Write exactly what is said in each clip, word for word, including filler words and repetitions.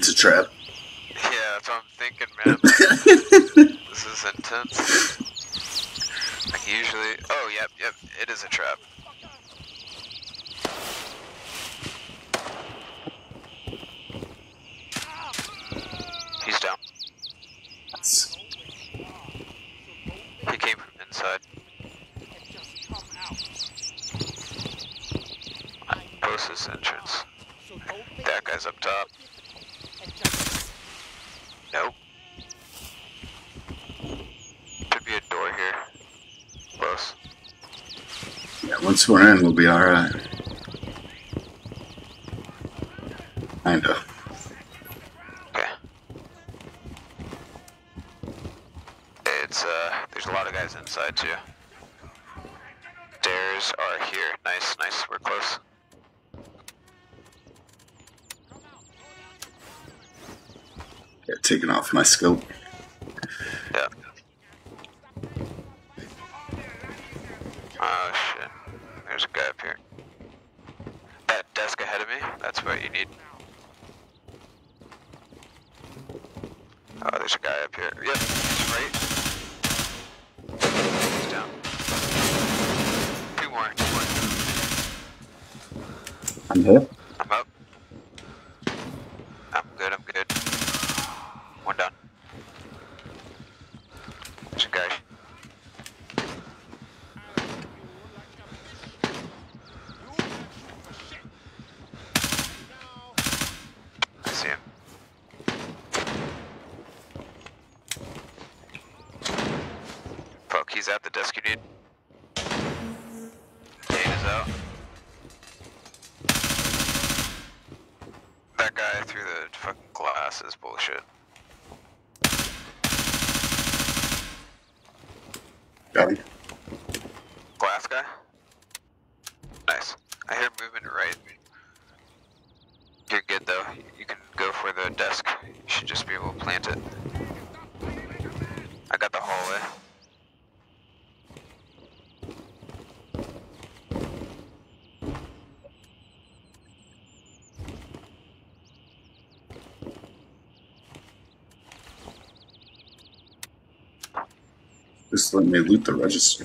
It's a trap. Yeah, that's what I'm thinking, man. This is intense. Like usually... Oh, yep, yep, it is a trap. He's down. He came from inside. Post this entrance. That guy's up top. Nope. Could be a door here. Close. Yeah, once we're in, we'll be alright. Kinda. Okay. It's, uh, there's a lot of guys inside, too. Stairs are here. Nice, nice. We're close. Yeah, taking off my scope. Yeah. Oh, shit. There's a guy up here. That desk ahead of me, that's what you need. Oh, there's a guy up here. Yep, he's right. He's down. Two more, two more. I'm here. I'm up. I'm good, I'm good. One down. There's a guy. I see him. Fuck, he's at the desk you need. Kane is out. That guy through the fucking glass is bullshit. Got him. Glass guy? Nice. I hear movement right. You're good though. You can go for the desk. You should just be able to plant it. I got the hallway. Just let me loot the register.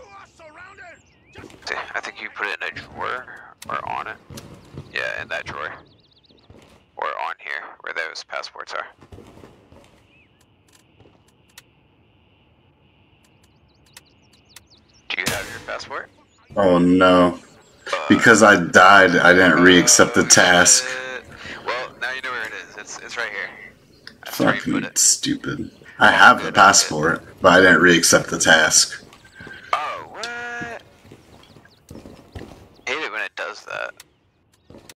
See, I think you put it in a drawer or on it. Yeah, in that drawer. Or on here, where those passports are. Do you have your passport? Oh no. Uh, Because I died, I didn't re-accept the task. shit. Well, now you know where it is. It's it's right here. That's where you put Fucking it. stupid. I have the passport, but I didn't re-accept the task. Oh, what? I hate it when it does that.